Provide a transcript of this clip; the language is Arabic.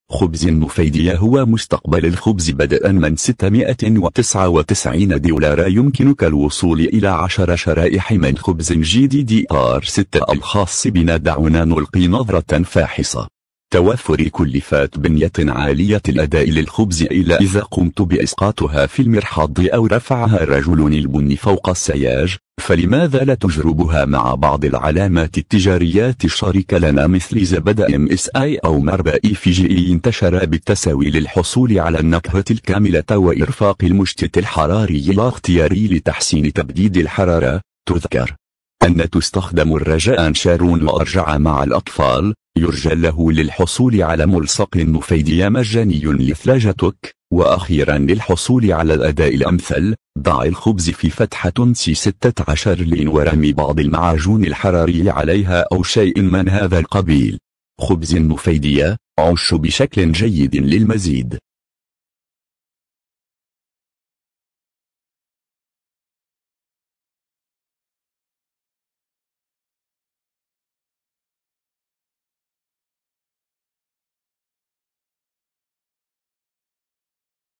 خبز النفيدية هو مستقبل الخبز بدءا من $699. يمكنك الوصول إلى 10 شرائح من خبز GDDR6 الخاص بنا. دعونا نلقي نظرة فاحصة. توفر كلفات بنية عالية الأداء للخبز إلا إذا قمت بإسقاطها في المرحاض أو رفعها الرجل البني فوق السياج، فلماذا لا تجربها مع بعض العلامات التجاريات الشركة لنا مثل زبدة MSI أو مربى FGE انتشر بالتساوي للحصول على النكهة الكاملة وإرفاق المشتت الحراري لا اختياري لتحسين تبديد الحرارة. تذكر أن تستخدم الرجاء شارون وأرجع مع الأطفال. يرجى له للحصول على ملصق النفيدية مجاني لثلاجتك. وأخيرا للحصول على الأداء الأمثل، ضع الخبز في فتحة C16 لين ورمي بعض المعجون الحراري عليها أو شيء من هذا القبيل. خبز النفيدية، عش بشكل جيد للمزيد.